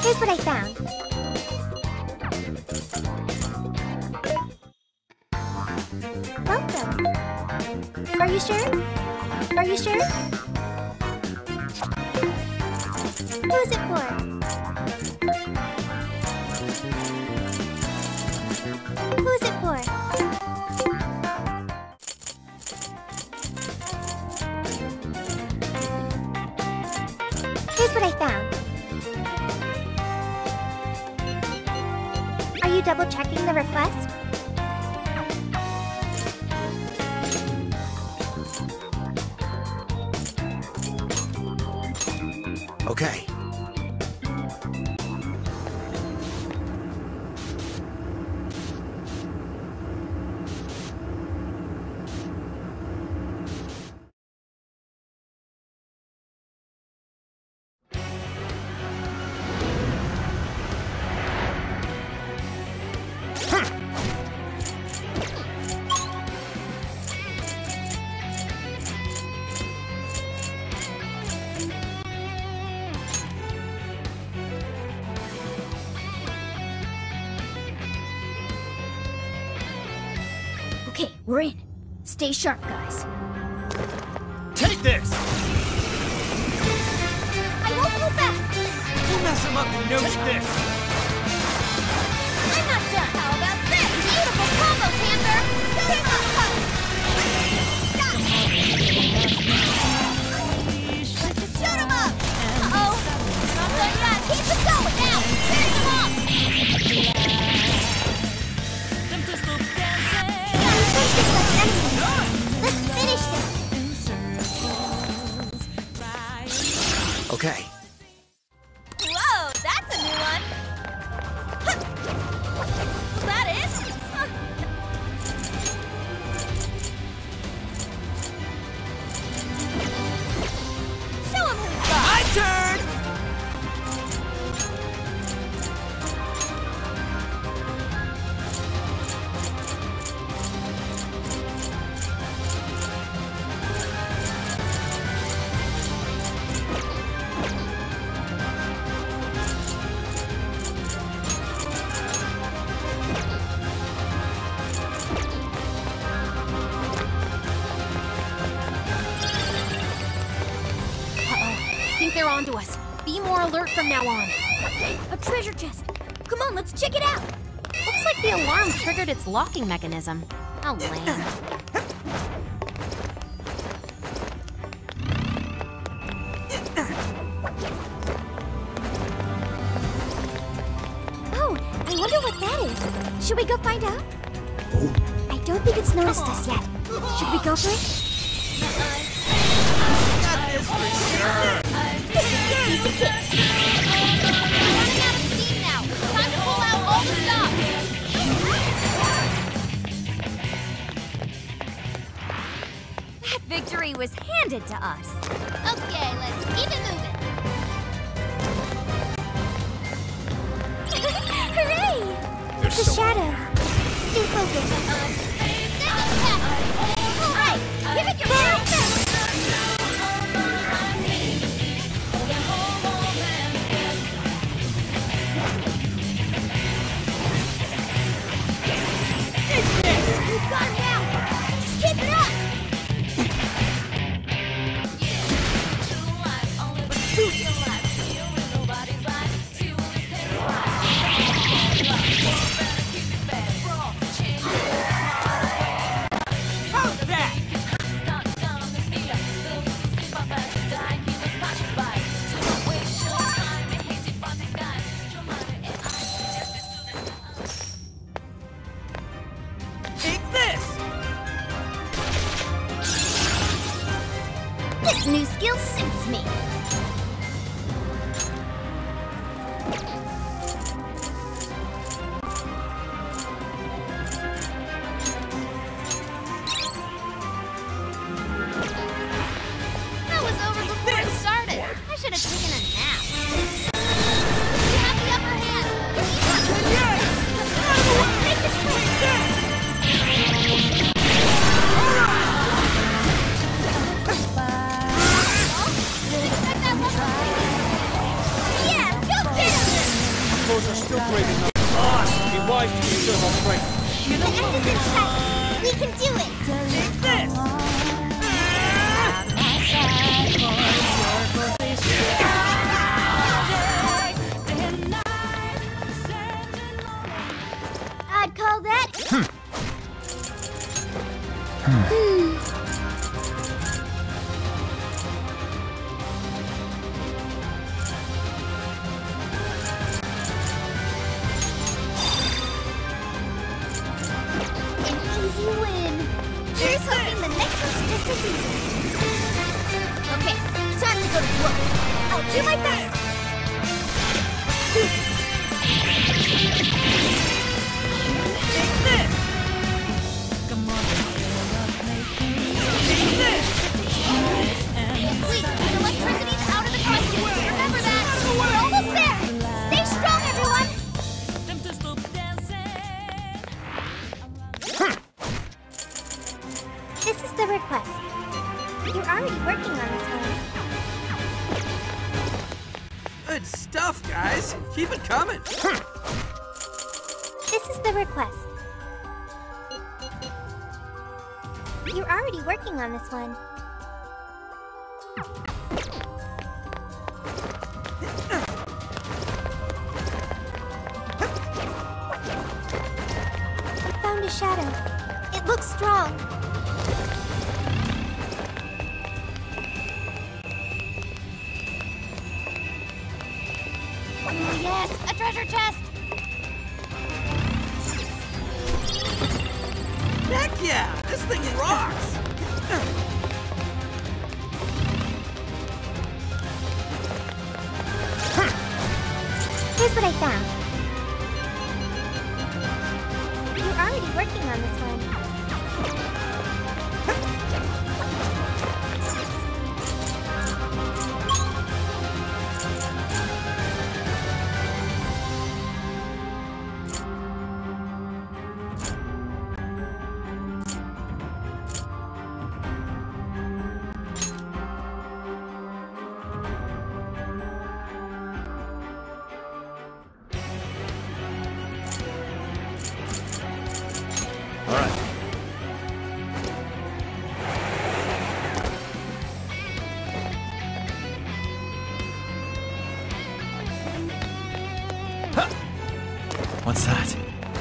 Here's what I found. Welcome. Are you sure? Are you sure? Who is it for? Who is it for? Here's what I found. Are you double-checking the request? Okay. Okay, we're in. Stay sharp, guys. Take this! I won't go back! We'll mess him up and notice this! I'm not done! How about this? Beautiful combo, Panther! Shoot him up! Shoot him up! Uh-oh! Not done yet! Keep it going now! Finish him off! Let's finish this! Okay. Whoa, that's a new one! Huh. Was that it? Huh. Show him who's boss! My turn! They're onto us. Be more alert from now on. A treasure chest. Come on, let's check it out. Looks like the alarm triggered its locking mechanism. How lame. Oh, I wonder what that is. Should we go find out? I don't think it's noticed us yet. Should we go for it? Got this for sure! Easy kick. Running out of steam now. Time to pull out all the stops. That victory was handed to us. Okay, let's keep it moving. Hooray! It's a shadow. Stay focused. All right, give it your best. You've got it now! Just keep it up! How's that? Take this! This new skill suits me. That was over before it started. I should have taken a nap. You have the upper hand. Yes! Let's make this quick. Didn't expect that one. Yeah, go get him! Foes are still braving up. Be wise to use your strength. The end is in sight. We can do it. Take this! I'd call that. An easy win. Here's hoping the next one's just as easy. Okay, time to go to work. I'll do my best. Take this! Take this! Wait, electricity's out of the question. Remember that. We're almost there. Stay strong, everyone. This is the request. You're already working on this one. Good stuff, guys. Keep it coming. This is the request. You're already working on this one. I found a shadow. It looks strong. Oh, yes, a treasure chest. Heck yeah! This thing rocks! Here's what I found. You're already working on this one. All right. Huh. What's that?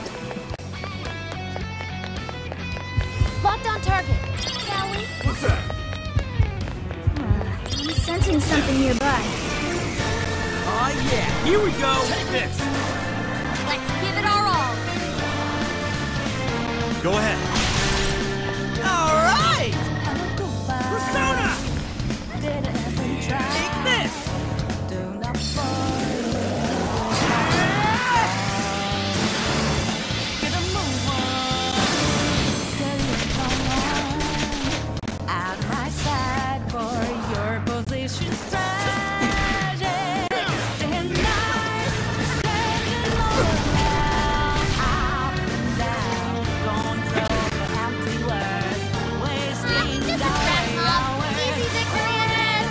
Locked on target. Shall we? What's that? I'm sensing something nearby. Oh yeah, here we go! Take this! Let's give it our all. Go ahead. Alright! Persona! Take this! Easy victory ahead.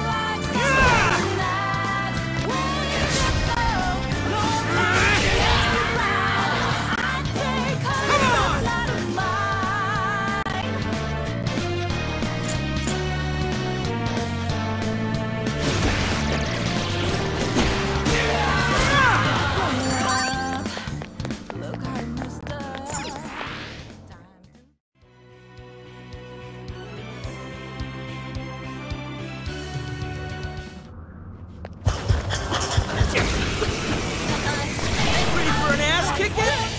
Ready for an ass kicking?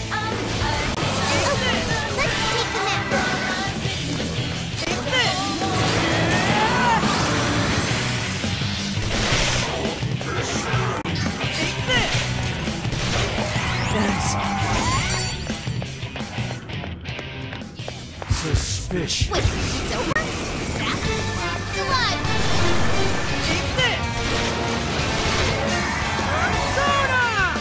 Let's take the map. Take this! Take this! Suspicious. Wait, it's over? It's alive. Take this! Persona!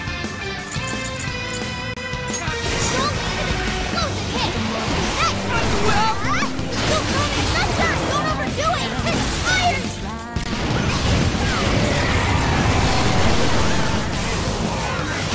Strong explosive hit. Hey! Don't throw me sunshine. Don't overdo it. It's fire.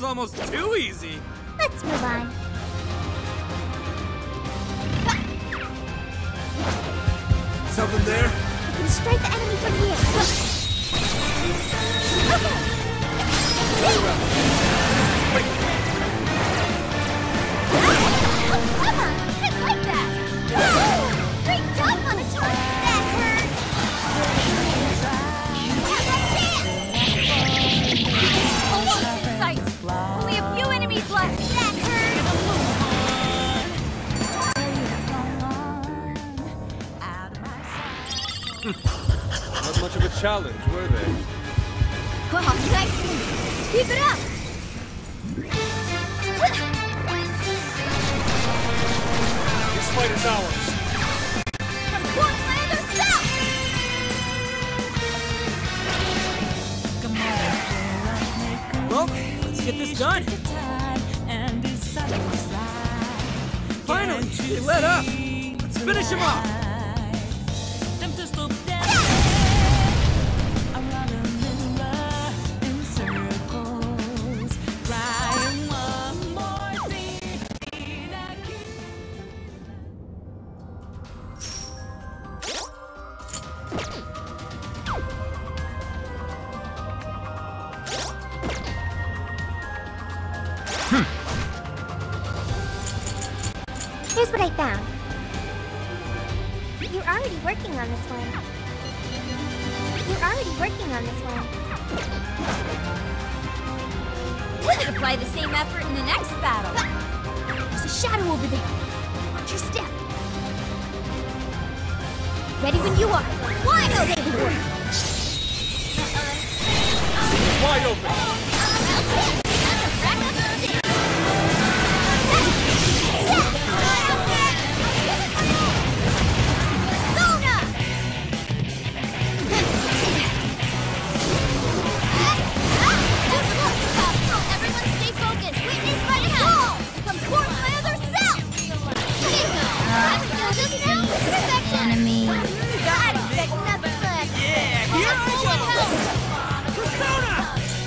almost too easy. Let's move on. Something there? I can strike the enemy from here. Okay. Oh, come on! I like that! Great job, Monitor! That hurt! Almost in sight! Only a few enemies left! That hurt! Not much of a challenge, were they? Oh, nice! Keep it up! This fight is ours. From Portlander South! Well, let's get this done. Finally, they let up. Let's finish him off. Here's what I found. You're already working on this one. We could apply the same effort in the next battle. There's a shadow over there. Watch your step. Ready when you are. Wide open! Wide open. Enemy. God, expect nothing less. Yeah, here I go! Persona!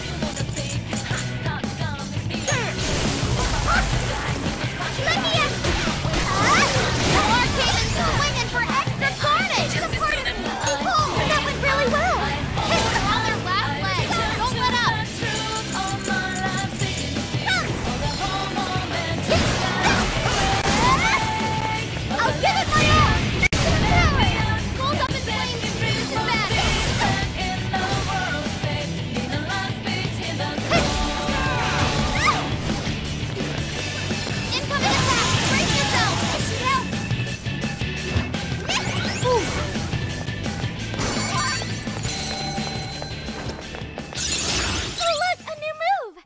Let me in! The arcade is swinging for extra carnage! It's a part of me! Oh, that went really well! Hit them on their last legs! Don't let up! I'll give it my all! Rolled up in flames and bruised his back! Incoming attack! Brace yourself! This should help! Ooh. Oh look! A new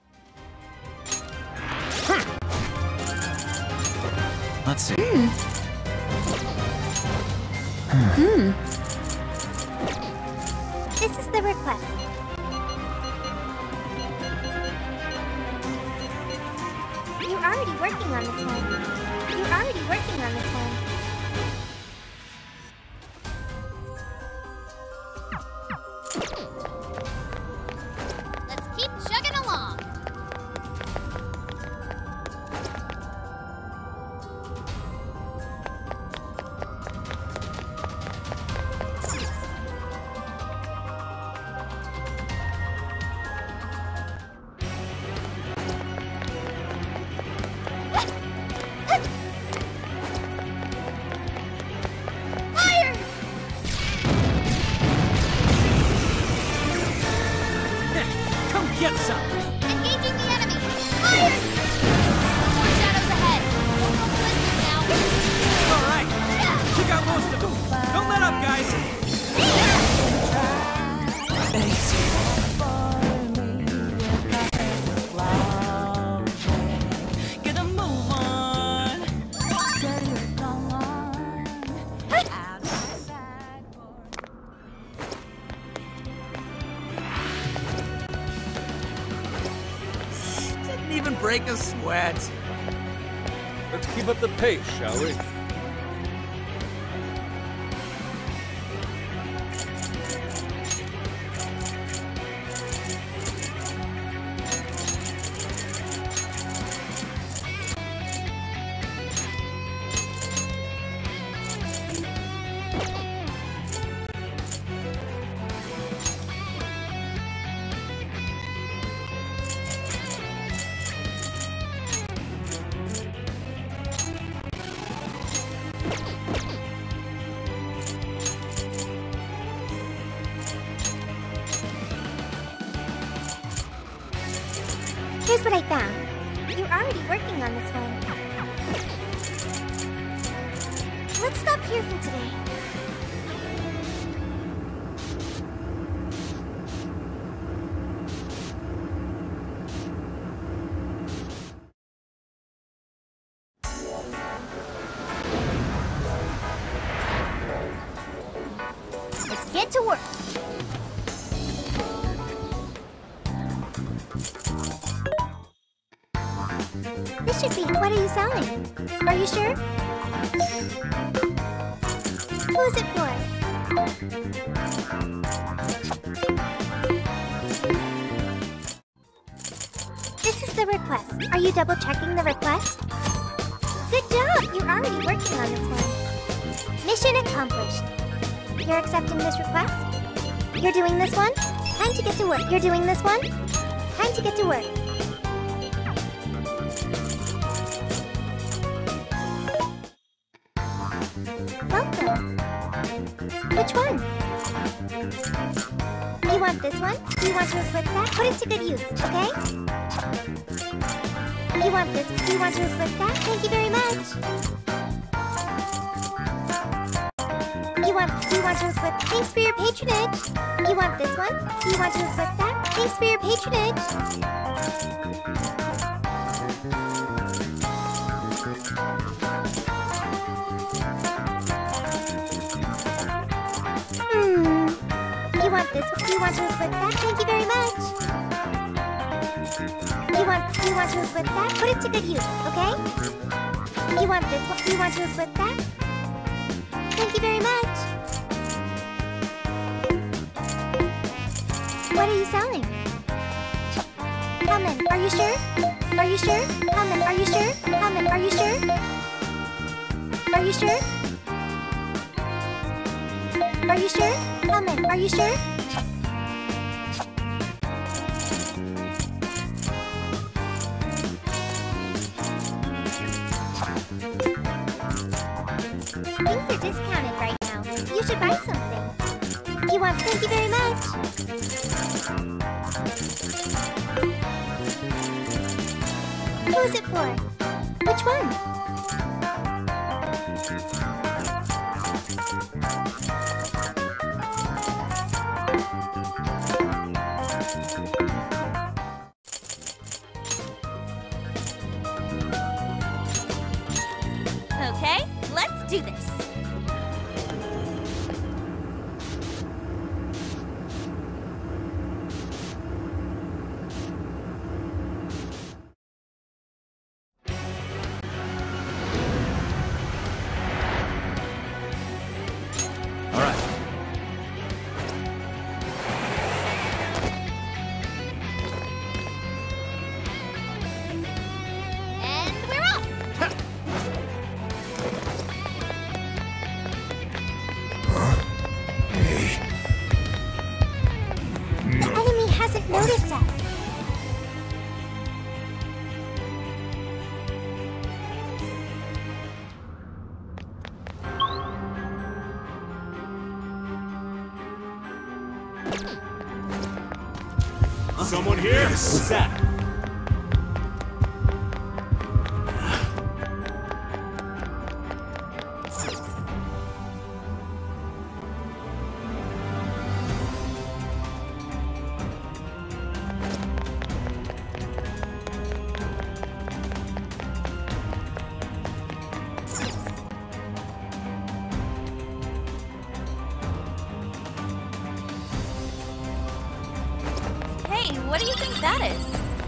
move! Let's see. This is the request. You're already working on this one. Let's keep chugging along. Fire! Come get some! Engaging the enemy! Fire! More shadows ahead. Don't go ballistic now. All right, took out most of them. Don't let up, guys. Get a move on. Didn't even break a sweat. Let's keep up the pace, shall we? Here's what I found. You're already working on this one. Let's stop here for today. Let's get to work. This should be. What are you selling? Are you sure? Who's it for? This is the request. Are you double checking the request? Good job! You're already working on this one. Mission accomplished. You're accepting this request? You're doing this one? Time to get to work. You're doing this one? Time to get to work. Welcome. Which one? You want this one? Do you want to equip that? Put it to good use, okay? You want this? Do you want to equip that? Thank you very much. Do you want to equip? Thanks for your patronage. You want this one? Do you want to equip that? Thanks for your patronage. You want this? Do you want to equip that? Thank you very much. Do you want to equip that? Put it to good use, okay? You want this one? Do you want to equip that? Thank you very much. What are you selling? Helmet, are you sure? Are you sure? Helmet, are you sure? Helmet, are you sure? Are you sure? Are you sure? Helmet, are you sure? Things are discounted right now. You should buy something. You want? Thank you very much. Who's it for? Which one? Okay, let's do this. All right. And we're off! The enemy hasn't noticed us. Someone here? What's that? Hey, what do you think that is?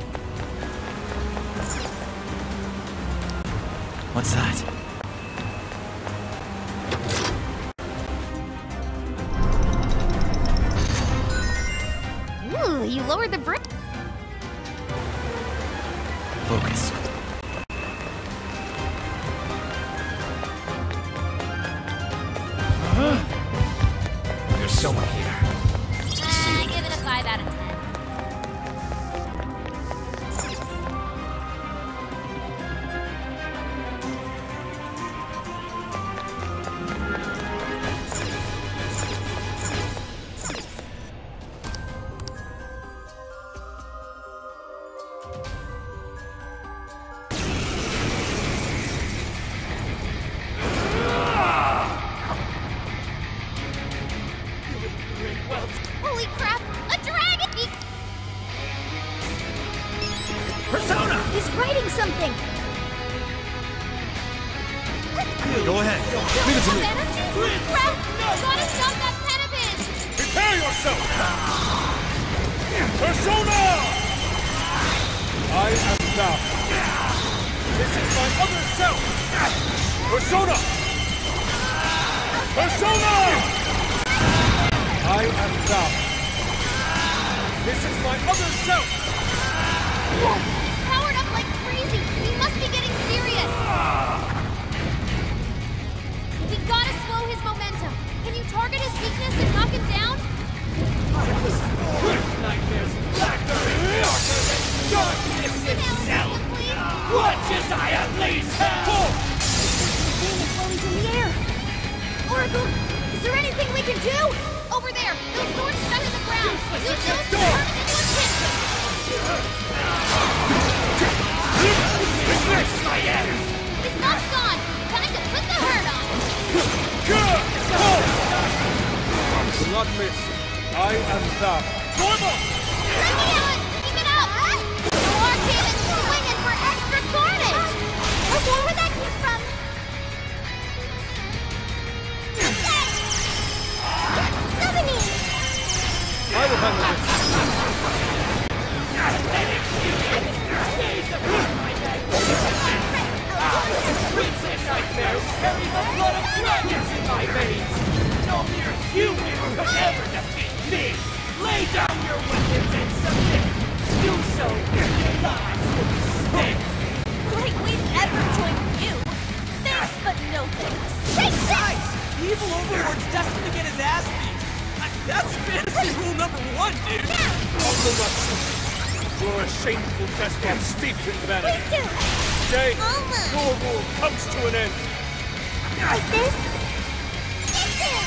What's that? Ooh, you lowered the bridge. Focus. There's someone here. I give it a 5 out of 10. writing something! Go ahead. Leave it to me. Crap! Gotta stop that pen of his! Prepare yourself! Persona! I am thou. This is my other self! Persona! Persona! I am thou. This is my other self! Whoa! He's powered up like crazy! He must be getting serious! We gotta slow his momentum! Can you target his weakness and knock him down? Nightmares blacker and darker than darkness itself! What is I unleash hell? Damn, while he's in the air! Oracle, is there anything we can do? Over there! Those swords stuck in the ground! Use those to turn him into a piston! Refresh my ass! His mouth's gone! Time to put the hurt on! Do not miss. I am thou. Normal! Let me out! Keep it up! More cannons swinging for extra carnage! Okay, where'd that come from? Summoning! I will handle this. Nightmares carry the blood of dragons in my veins! No mere human could ever defeat me! Lay down your weapons and submit! Do so, and your lives will be spared! Great we've ever joined you! Thanks, but no thanks! Take this! Evil Overlord's destined to get his ass beat. That's fantasy rule number 1, dude. Uncle Matsu, you're a shameful despot steeped in vanity. Please do! Today, Almost. your rule comes to an end. Like this? Get this!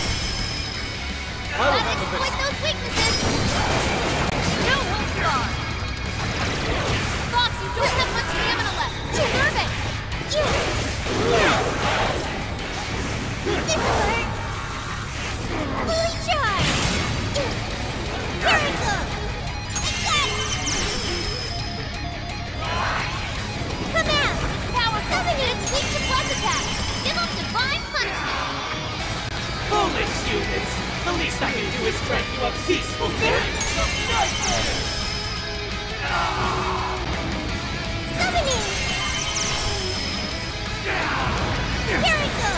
I will Let's handle exploit this. those weaknesses! No holds barred! Fox, you don't have much stamina left! Deserve it! This will hurt! Fully charged! Miracle! Come out! Power coming in its weak to plus attack! Give them divine punishment! Foolish humans! The least I can do is grant you a peaceful variance of nightmares! Summoning! Miracle!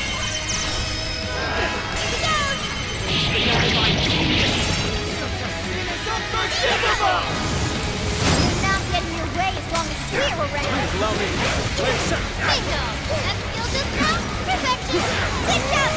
Down! You're not getting your way as long as we're around! Please allow me. Wait a second. Bingo! That skill just now? Perfection! Good job,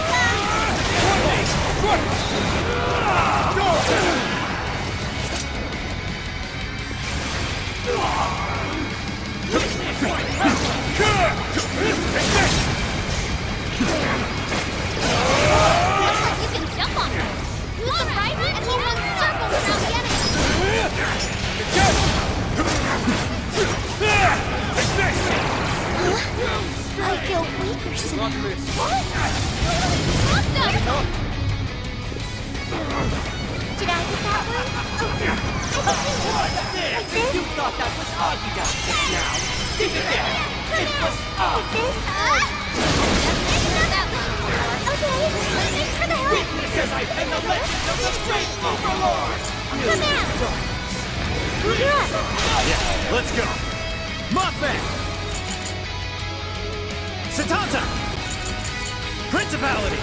Looks like you can jump on them! Use the right and we'll run circles around the enemy! I feel weaker soon. Not miss. What? Did I get that one? Oh, like this? You thought that was all you got just now. Think again. It was all. Like this? Okay, thanks for the help. Witnesses I pen the legend of the great Overlord. Come out. You're up. Yeah, let's go. Mothman! Satanta! Principality!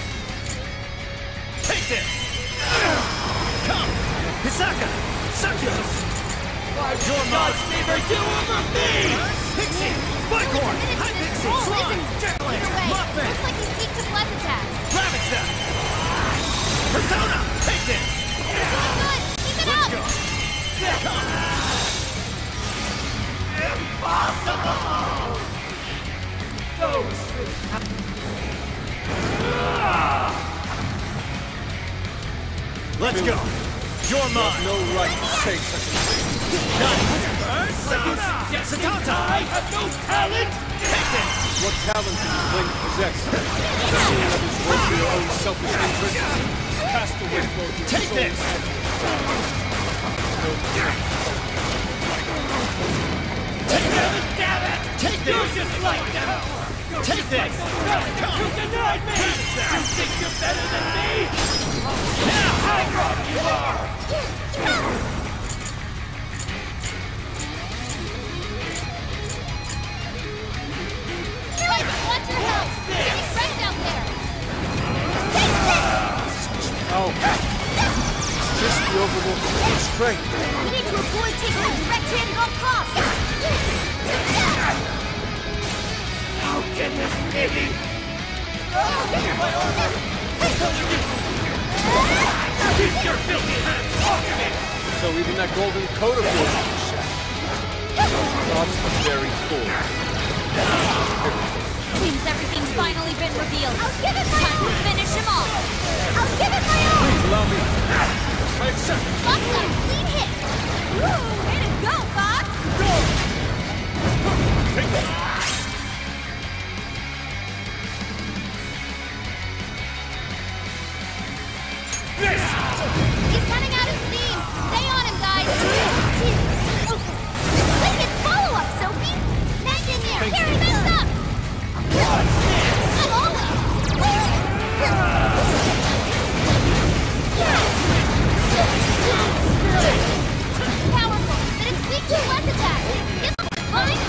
Take this! Come! Hisaka! Succubus! Your God's favor you over me! Pixie! Bighorn! High Pixie! Oh, Slime! listen. Jetland! Either way, Mothman! looks like he's weak to plus attacks. Ravage them! Persona! Take this! Doing good. Keep it up. Go! Come! Let's go! You're mine! No right to say such a thing. Satanta! I have no talent! Take this! What talent do you claim to possess? Seeing others work for your own selfish interests? Cast away both your Take soul this! and this! You denied me! You think you're better than me? Now how wrong you are! Watch your health! Getting friends out there! Take this! Oh. Just the overload of strength. We need to avoid taking a direct hit at all costs! How can this be? My armor! Keep your filthy hands off me! So even that golden coat of yours is shattered. Thoughts are very full. Seems everything's finally been revealed. I'll give it my Time to all! finish him off. I'll give it my all! Please allow me. I accept. Fox got a clean hit! Woo! Way to go, Fox! Take this. He's running out of steam! Stay on him, guys! Wicked follow-up, Sophie! Hang in there! Here, he messed up! Not Powerful, but it's weak to less attack! Give him fine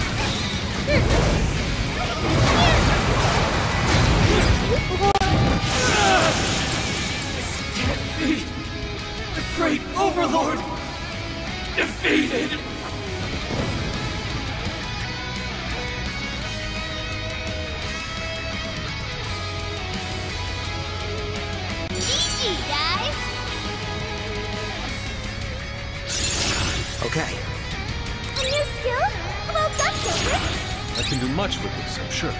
The great overlord! Defeated! GG, guys! Okay. A new skill? Well done, Silver! I can do much with this, I'm sure.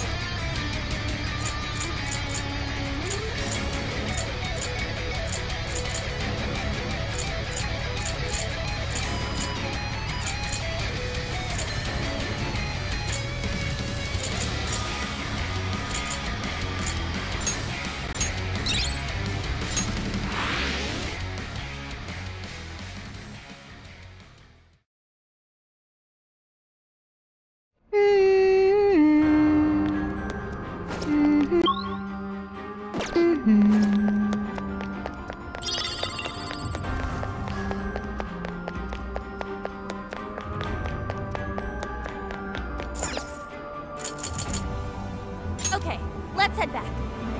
Okay, let's head back.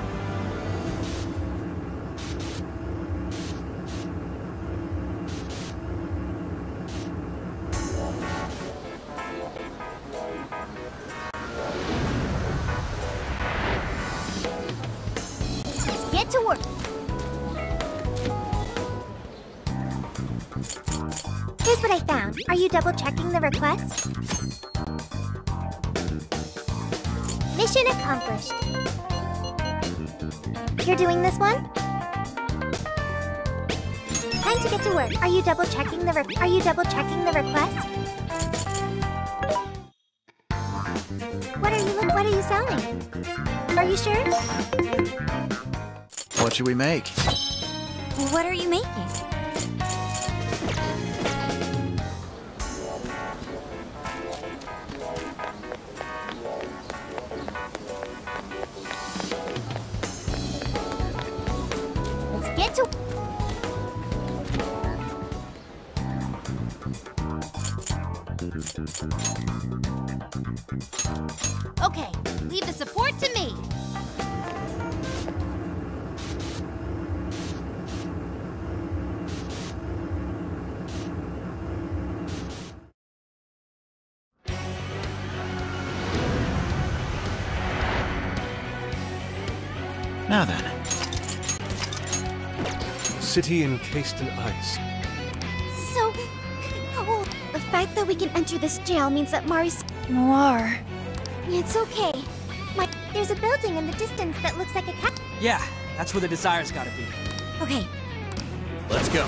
Let's get to work! Here's what I found. Are you double-checking the request? Mission accomplished. You're doing this one? Time to get to work. Are you double-checking the request? What are you selling? Are you sure? What should we make? What are you making? Let's get to... Okay, leave the support to me. Now then. City encased in ice. So cold. The fact that we can enter this jail means that Mari's... Noir. It's okay. There's a building in the distance that looks like a cat. Yeah, that's where the Desire's gotta be. Okay, Let's go.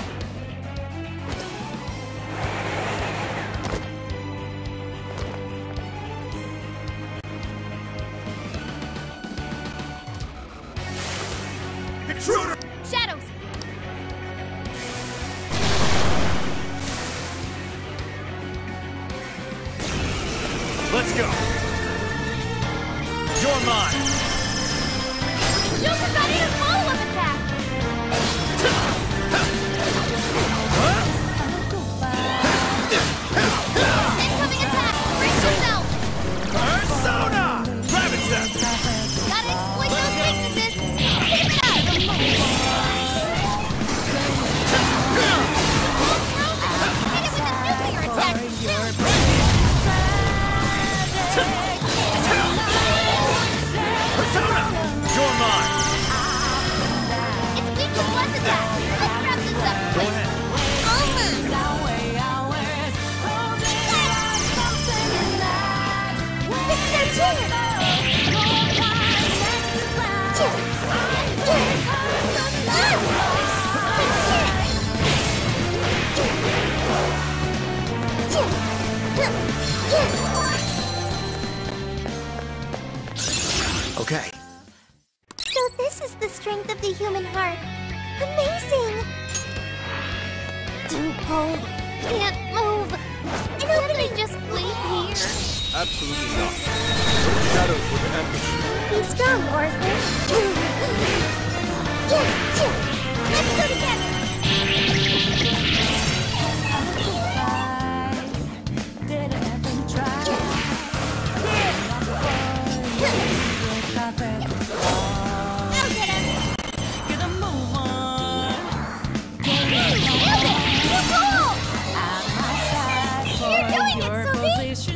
Intruder! shadows. Let's go! You're mine! Super ready to follow-up attack! Incoming attack! Brace yourself! Persona! Graviton! Gotta exploit those weaknesses! Keep it up! Hit it with a nuclear attack! Persona! You're mine! It's weak to bless attack! Let's wrap this up! Go ahead. This is our Okay. So this is the strength of the human heart. Amazing! Too cold. Can't move. Can't I just sleep here? Absolutely not. Those shadows would ambush you. Be strong, Orphan. Let's go together. I'll get him. Nailed it! You're cool! You're doing it, Sophie!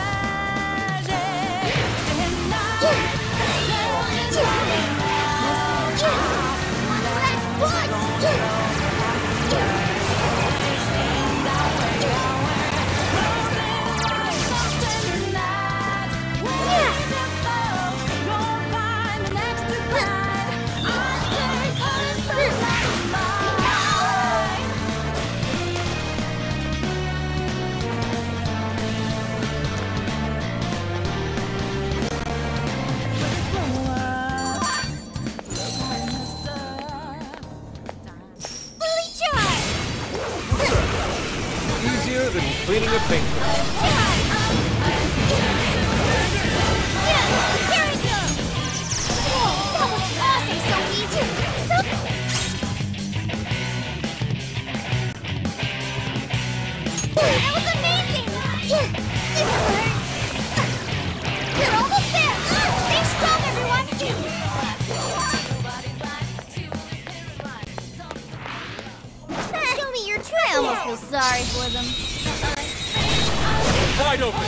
Easier than cleaning a paintbrush. Here we go! Whoa, that was awesome, that was amazing! This hurt! You're almost there! Stay strong, everyone! Show me your true I almost feel sorry for them. Wide open.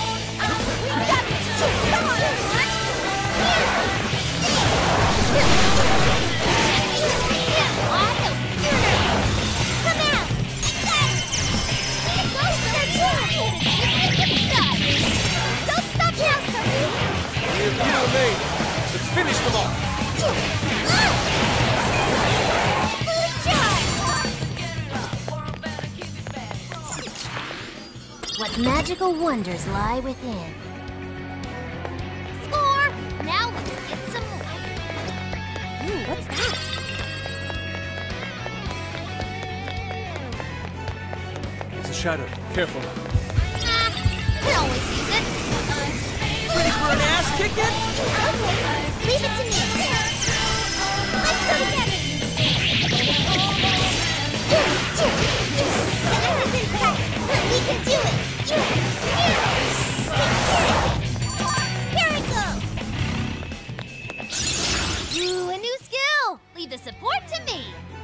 Don't stop now, Sophie! Only a few remain. Let's finish them off. What magical wonders lie within. Score! Now let's get some more. Ooh, what's that? It's a shadow. Careful. We always use it. Ready for an ass kicking? Okay, leave it to me. Let's go together. Everything's tight. We can do it. Here we go. Ooh, a new skill. Leave the support to me.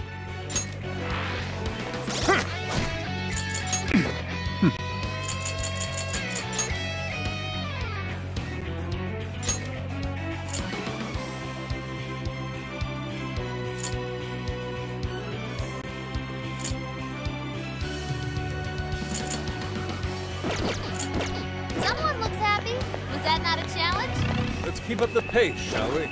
Someone looks happy. Was that not a challenge? Let's keep up the pace, shall we?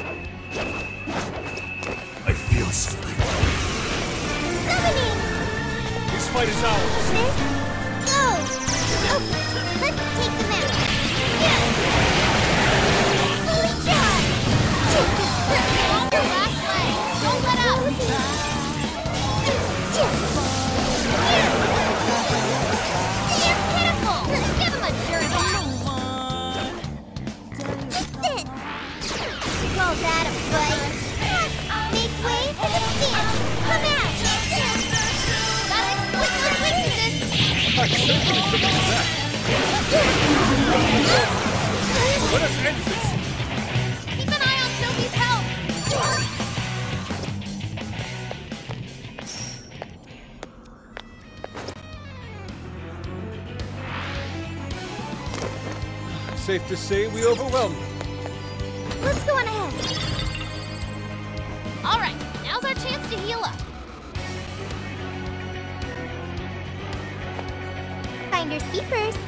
I feel something. Summoning! This fight is ours. This? Go! Okay, let's take them out. Yeah! Fully charged! On your last leg! Don't let up! You're pitiful! Give him a jerk! Take this! certainly couldn't do that. Let us end this. Keep an eye on Sophie's health. Safe to say we overwhelmed them. Let's go on ahead. All right, now's our chance to heal up. Finders keepers.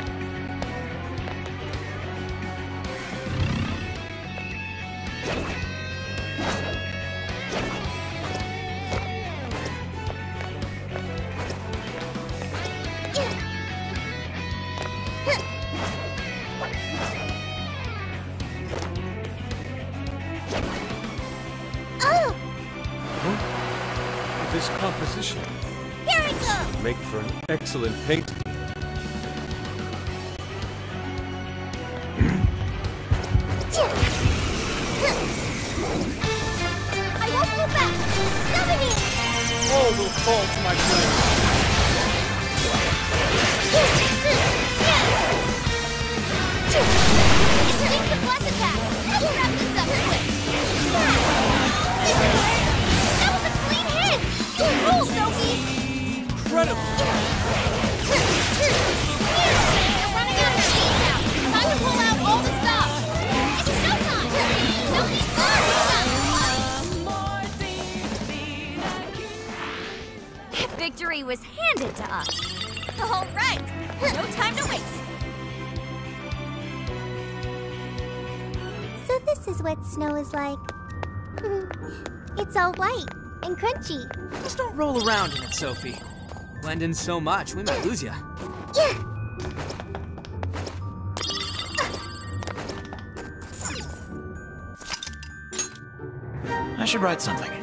Oh, This composition here it comes. make for an excellent painting. I won't go back. Stephanie! All will fall to my blade. Take the blast attack. Let's wrap this up quick. That was a clean hit. You rule, Sophie. Incredible! You're running out of steam now. Time to pull out all the stops. It's showtime. Sophie's first. Victory was handed to us. All right, no time to waste. So this is what snow is like. It's all white and crunchy. Just don't roll around in it, Sophie. Blend in so much, we might lose you. Yeah. I should write something.